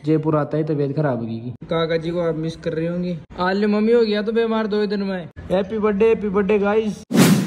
जयपुर आता ही तबीयत खराब होगी। काका जी को आप मिस कर रही होंगी। आज मम्मी हो गया तो बीमार 2 दिन में। Happy birthday guys.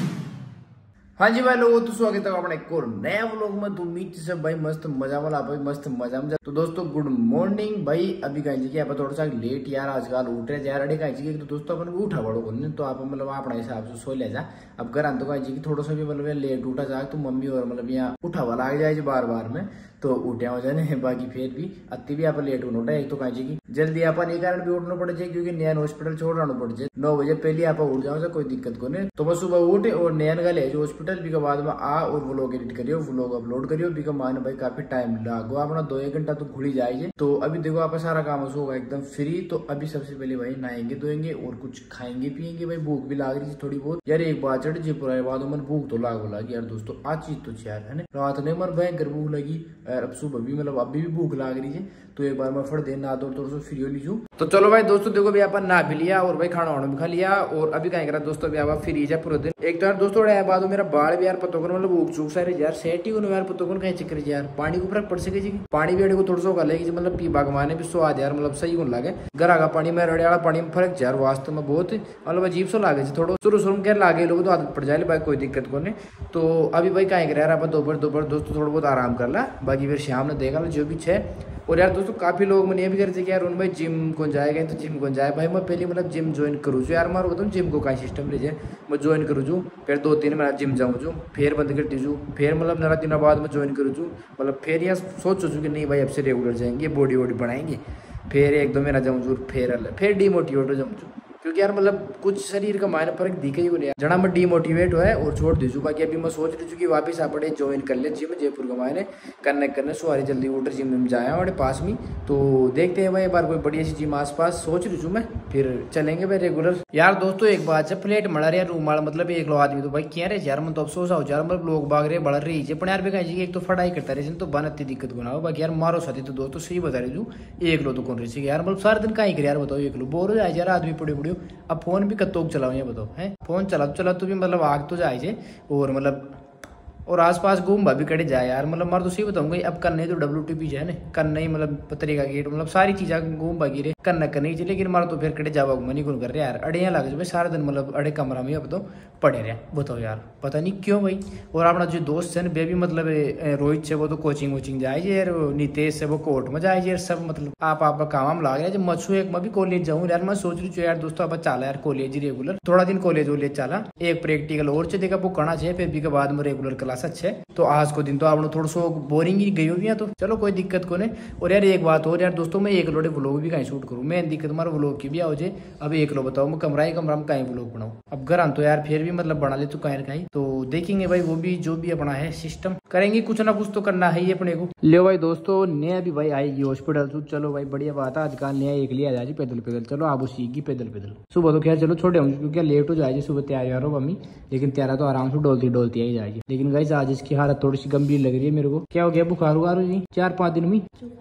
हाँ जी भाई लोगों, तो स्वागत है अपने एक और नया व्लॉग में। तो उम्मीद से भाई मस्त मजा वाला भाई मस्त मजा में। तो दोस्तों गुड मॉर्निंग भाई। अभी कहीं जी आप थोड़ा सा लेट यार आजकल उठ रहे यार अड़े कहीं जी। तो दोस्तों अपन भी उठा बड़ो को तो आप मतलब अपना हिसाब से सो ले जा। अब घर तो कहीं जी थोड़ा सा भी मतलब लेट उठा जाए तो मम्मी और मतलब यहाँ उठा वाला आ जाए बार बार में तो उठे हो जाने। बाकी फिर भी अति भी आप लेट उठा एक तो कहीं जी की जल्दी अपन ये कारण भी उठना पड़ जाए क्योंकि नैन हॉस्पिटल छोड़ना पड़ जाए 9 बजे पहले आप उठ जाओ कोई दिक्कत को नहीं। तो बस सुबह उठे और नैन गले जो हॉस्पिटल भी के बाद में आ और व्लॉग एडिट करियो व्लॉग अपलोड करियो भी का मान भाई काफी टाइम लागो अपना 2-1 घंटा तो घुड़ी जाए। तो अभी देखो आप सारा काम होगा एकदम फ्री। तो अभी सबसे पहले भाई नहाएंगे धोएंगे और कुछ खाएंगे पियेंगे। भाई भूख भी लाग रही है थोड़ी बहुत यार। एक बार चढ़ जयपुर आए बाद मन भूख तो लागी यार दोस्तों। आज चीज तो यार है ना रात ने मन भयंकर भूख लगी और अब सुबह भी मतलब अभी भी भूख लाग रही है। तो एक बार मैं फट दे ना थोड़ा सा फ्री हो लीजू। तो चलो भाई दोस्तों देखो भी अपन नहा भी लिया और भाई खाना वाना भी खा लिया और अभी कहीं करा दोस्तों भी आप फ्री है पूरे दिन। एक तो यार दोस्तों बाद मेरा बाल भी यार पतो कर मतलब उग चूक सारे यार सेट ही यार पतो कर कहीं चक्कर यार पानी को फर्क पड़ सके जी। पानी भी अड़े को थोड़ा सा गलेगी मतलब पी बागवाने भी स्वाद यार मतलब सही को लगे। घर का पानी में रड़े वाला पानी में फर्क यार वास्तव में बहुत मतलब अजीब सा लागे थोड़ा शुरू में क्या लागे लोग तो आदत पड़ जाए भाई कोई दिक्कत को नहीं। तो अभी भाई कहीं कर यार आप दोपहर दोस्तों थोड़ा बहुत आराम कर ला बाकी फिर शाम ने देखा जो भी है। और यार दोस्तों काफी लोग मैंने ये भी करते कि यार उन भाई जिम कौन जाएगा तो जिम कौन जाए भाई मैं पहले मतलब जिम ज्वाइन करूँ यार मारो बताऊँ जिम को का सिस्टम लीजिए मैं ज्वाइन करूँ छूँ फिर 2-3 महीना जिम जाऊँ छूँ फिर बंद कर दीजूँ फिर मतलब 9 दिन बाद में ज्वाइन करूँ छूँ मतलब फिर यहाँ सोचो कि नहीं भाई अब से रेगुलर जाएंगे बॉडी वॉडी बनाएंगे फिर 1-2 महीना जाऊँ छूँ फिर डिमोटिवेट हो जाऊँ क्योंकि यार मतलब कुछ शरीर का मायने फर्क दिखे ही नहीं जना मैं डिमोटिवेट हुआ है और छोड़ दीजू। बाकी अभी मैं सोच रही हूँ कि वापस आप ज्वाइन कर ले जिम जयपुर का मायने करने सुहारी जल्दी उठ जिम में जाया हमारे पास में। तो देखते हैं भाई एक बार कोई बढ़िया सी जिम आसपास सोच रही हूँ मैं फिर चलेंगे भाई रेगुलर। यार दोस्तों एक बात है प्लेट मड़ा रहे रूम वाला मतलब एक लो आदमी तो भाई क्या रहे यार मैं तो अफसोस आओ यार मतलब लोग भाग रहे बढ़ रही है यार भी कहीं एक तो फटाई करता रहे तो बन इतनी दिक्कत को ना हो। बाकी यार मारो साथी तो दोस्तों सही बता रही हूँ एक लो तो कौन रही यार मतलब सारा दिन कहीं कर यार बताओ एक लो बोर हो जाए यार आदमी पड़े पड़े। अब फोन भी कत्तोक चलाओ ये बताओ है फोन चला तो भी मतलब आग तो जाए और मतलब और आसपास घूम भी कड़े जाए यार मतलब मार तो सही बताऊंगा अब करने तो WTP है ना करना ही मतलब पतरी का गेट मतलब सारी चीजें घूम भागी रे करना ही लेकिन मार तो फिर कड़े जावा मनी कौन कर रहे यार अड़े यहाँ लगे भाई सारा दिन मतलब अड़े कमरा में अब तो पड़े रहे बताओ यार पता नहीं क्यों भाई। और अपना जो दोस्त है ना वे भी मतलब रोहित से वो तो कोचिंग जाए यार नितेश से वो कोर्ट में जाए यार सब मतलब आपका काम लाग रहा है। जब मच्छू एक मैं भी कॉलेज जाऊँ यार मैं सोच रही हूँ यार दोस्तों अब चला यार कॉलेज रेगुलर थोड़ा दिन कॉलेज चला एक प्रैक्टिकल और देखा वो करना चाहिए फिर भी के बाद में रेगुलर क्लास अच्छे। तो आज को दिन तो आपने थोड़ा सा बोरिंग ही गई होगी तो चलो कोई दिक्कत को नहीं। और यार एक बात और यार दोस्तों मैं एक लोडे व्लॉग भी कहीं शूट करूँ मैं दिक्कत मारो व्लॉग की भी आओ जे अब एक लो बताओ मैं कमरा में कहीं व्लॉग बनाऊँ। अब घर तो यार फिर भी मतलब बना ले तो कहीं तो देखेंगे भाई वो भी जो भी अपना है सिस्टम करेंगे कुछ ना कुछ तो करना है ही अपने को। ले भाई दोस्तों नया भी भाई आएगी हॉस्पिटल तो चलो भाई बढ़िया बात है आजकल नया एक लिया जाए पैदल चलो आप सीखी पैदल सुबह तो खैर चलो छोटे होंगे क्योंकि लेट हो जाएगी सुबह तैयार हो मम्मी लेकिन तैयार तो आराम से डोलती आई जाएगी। लेकिन गाइस आज इसकी हालत थोड़ी सी गंभीर लग रही है मेरे को। क्या हो गया बुखार जी 4-5 दिन में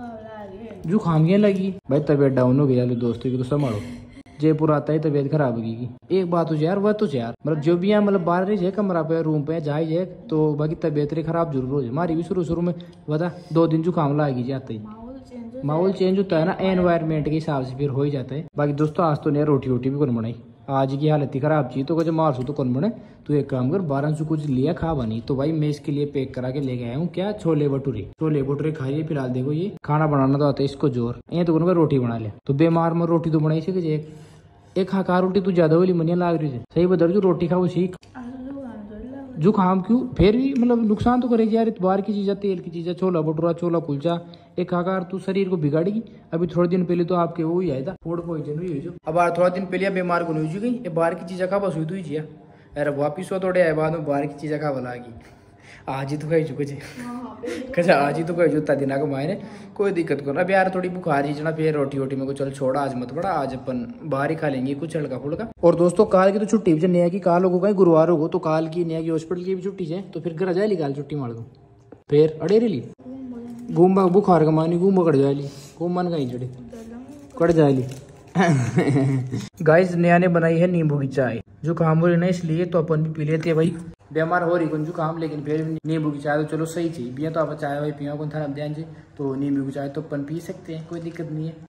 जुकाम क्या लगी भाई तबीयत डाउन हो गई दोस्तों की तो संभालो जयपुर आता ही तबीयत खराब होगी। एक बात हो यार वह तो यार मतलब जो भी यहाँ मतलब बाहर रही कमरा पे रूम पे जाए तो बाकी तबीयत खराब जरूर हो जाए। हमारी भी शुरू में बता 2 दिन जुकाम लागी जाता ही माहौल चेंज होता है ना एनवायरमेंट के हिसाब से फिर हो ही जाता है। बाकी दोस्तों आज तो नहीं रोटी भी कौन बनाई आज की हालत ही खराब चीज तो कुछ मारसू तो कौन बने तो एक काम कर 12 से कुछ लिया खा बनी। तो भाई मैं इसके लिए पैक करा के लेके आया हूँ क्या छोले भटूरे खाइए फिलहाल। देखो ये खाना बनाना तो आता है इसको जोर ये तो रोटी बना लिया तो बेमार में रोटी तो बनाई सके एक खा रोटी तू ज्यादा वाली मनिया लाग रही है सही बता रही रोटी खाओ सीख जुकाम क्यों फिर भी मतलब नुकसान तो करेगी यार बाहर की चीजें तेल की चीजें छोला भटूरा छोला कुलचा एक खाकर तू शरीर को बिगाड़ेगी। अभी थोड़े दिन पहले तो आपके वो ही आया था फूड पॉइजन हुई जो अब थोड़ा दिन पहले बीमार को नहीं गई बाहर की चीजें खा बस हुई तो ही अरे वापिस हो थोड़े आए बाद में बाहर की चीजें खा बला आज ही तो कही चुके कैसे आज ही तो कही जुता दिना को मायने कोई दिक्कत को ना। अब यार थोड़ी बुखार ही जना फिर रोटी में को चल छोड़ा आज मत पड़ा आज अपन बाहर ही खा लेंगे कुछ हल्का फुल्का। और दोस्तों काल की तो छुट्टी भी नया की काल होगा कहीं गुरुवार होगा तो काल की नया की हॉस्पिटल की भी छुट्टी है तो फिर घर जाए काल छुट्टी मार दो फिर अड़े रही घूम बुखार का मानी घूम कट जाए घूम मन कहीं चढ़े कट जाए गाइस नया ने बनाई है नींबू की चाय जो काम हो रही ना इसलिए तो अपन भी पी लेते हैं भाई। बीमार हो रही कुछ जुकाम, लेकिन फिर नींबू की चाय तो चलो सही थी। बिया तो आप चाय वाई पिया कौन था ध्यान जी, तो नींबू की चाय तो अपन पी सकते हैं, कोई दिक्कत नहीं है।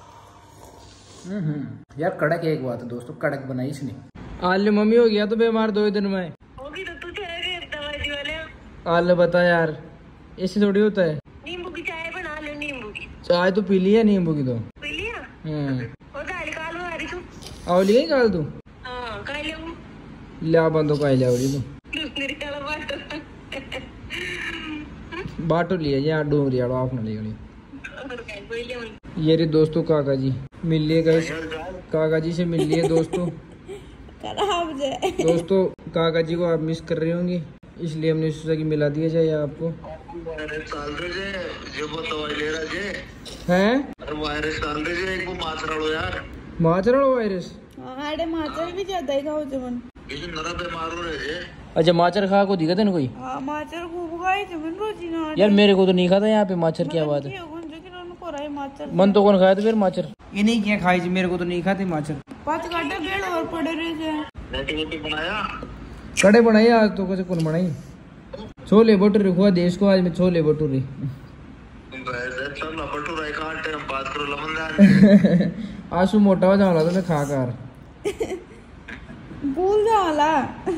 यार कड़क एक बात है दोस्तों, कड़क बनाई इसने। आल मम्मी हो गया तो बीमार 2 दिन में। होगी तो तू दवाई वाले। आल बता यार, ऐसे थोड़ी होता है। नींबू की चाय बना लो, नींबू की चाय तो पी लिया नींबू की तो। पी लिया। और दाल काल आ रही तू। आओ लिए काल तू। हां काल ले ला बंदो काई ले आवड़ी तू। मेरे काला बाटो लिया यार, डोंगरी आड़ो आप ना ले गई। ये रे दोस्तों काका जी मिल लिए गाइस, काका जी से मिल लिए दोस्तों। दोस्तों काका जी को आप मिस कर रही होंगी, इसलिए हमने सोचा कि मिला दिया जाए आपको। हैं माचराड़ो वायरस भी ज्यादा ही खाओ जमन। अच्छा माचर खा को दिखा था ना कोई। माचर खूब खाए जमन रोजी ना। यार मेरे को तो नहीं खाता यहाँ पे माचर, क्या बात है। मन तो कौन खाया तो फिर माचर ये नहीं क्या खाई, मेरे को तो नहीं खाते माचर। 5 घंटे बेड़ और पड़े रहे बनाया कड़े बनाई आज तो, कैसे कौन बनाई। छोले भटूरे खुआ देश को आज में, छोले भटूरे। आंसू मोटा हो जाऊंगा तो मैं खा कर भूल जाला।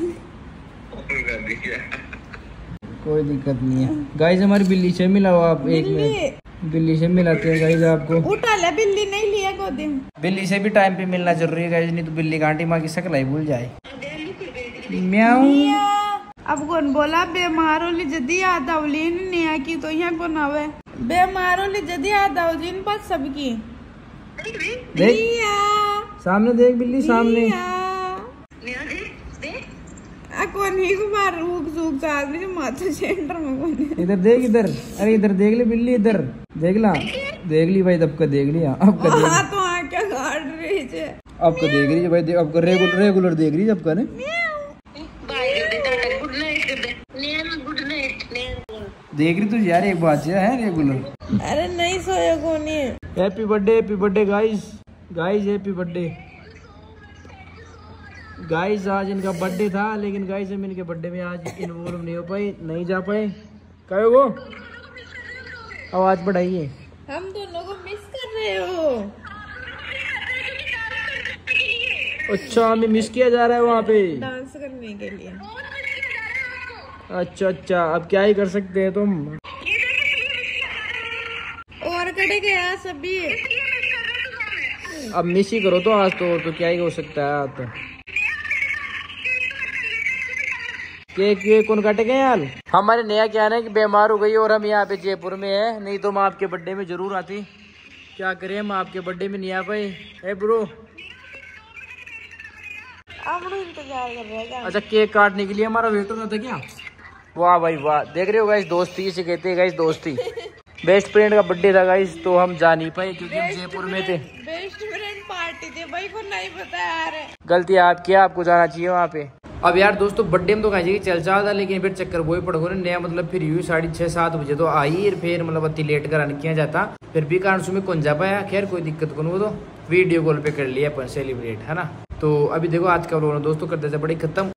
कोई दिक्कत नहीं है गाइस। हमारी बिल्ली से मिला हो आप, एक मिनट बिल्ली से मिलाते हैं गाइस आपको। उठा ले, बिल्ली नहीं लिया गोदी। बिल्ली से भी टाइम पे मिलना जरूरी है गाइस, नहीं तो बिल्ली कांटी माँ की शक्ल ही भूल जाए। म्याऊ। अब कौन बोला बीमार होली जदी याद आवली नया की तो यहाँ कौन आवे। बीमार होली जदी याद आवली इन पास सबकी। देख सामने, देख बिल्ली सामने। कौन ही को मार रुक रुक आदमी माथा सेंटर में कौन। इधर देख, इधर, अरे इधर देख ले बिल्ली, इधर देख ला, देख ली भाई, तब का देख लिया, अब का देख। तो आंखें काट रही है, अब का देख रही है भाई, अब का रेगुलर देख रही है अब का ने। देख रही तुझे यार, एक बात है रेगुलर। अरे नहीं सोया कौन है। Happy birthday guys, guys happy birthday guys. आज इनका बर्थडे था, लेकिन गाइस हम इनके बर्थडे में आज इन्वॉल्व नहीं हो पाए, नहीं जा पाए। कहो वो आवाज बढ़ाइए। हम दोनों को मिस कर रहे हो। अच्छा हमें मिस किया जा रहा है वहाँ पे डांस करने के लिए। अच्छा अब क्या ही कर सकते हैं तुम। और कड़े गया सभी। अब मिस ही करो तो आज तो क्या ही हो सकता है। आप तो केक कौन काटेगा यार। हमारे नया क्या है कि बीमार हो गई और हम यहाँ पे जयपुर में है, नहीं तो हम आपके बर्थडे में जरूर आती। क्या करें, हम आपके बर्थडे में नहीं आ पाए। है ब्रो, आप लोग इंतजार कर रहे हैं। अच्छा केक काटने के लिए हमारा वेट हो रहा था क्या। वाह भाई वाह, देख रहे हो गाइस, दोस्ती इसे कहते हैं गाइस, दोस्ती। बेस्ट फ्रेंड का बर्थडे था गाइस, तो हम जा नहीं पाए क्योंकि हम जयपुर में थे। बेस्ट फ्रेंड पार्टी थी भाई, को नहीं पता यार। गलती आपकी, आपको जाना चाहिए वहाँ पे। अब यार दोस्तों बर्थडे में तो कहीं चल रहा था, लेकिन फिर चक्कर वही पड़ गया नया, मतलब फिर यूँ 6:30-7 बजे तो आई, फिर मतलब अति लेट कर किया जाता, फिर भी कारण सुबह कौन जा पाया। खैर कोई दिक्कत कौन, वो तो वीडियो कॉल पे कर लिया अपन सेलिब्रेट, है ना। तो अभी देखो आज का व्लॉग दोस्तों करते थे बड़ी खत्म।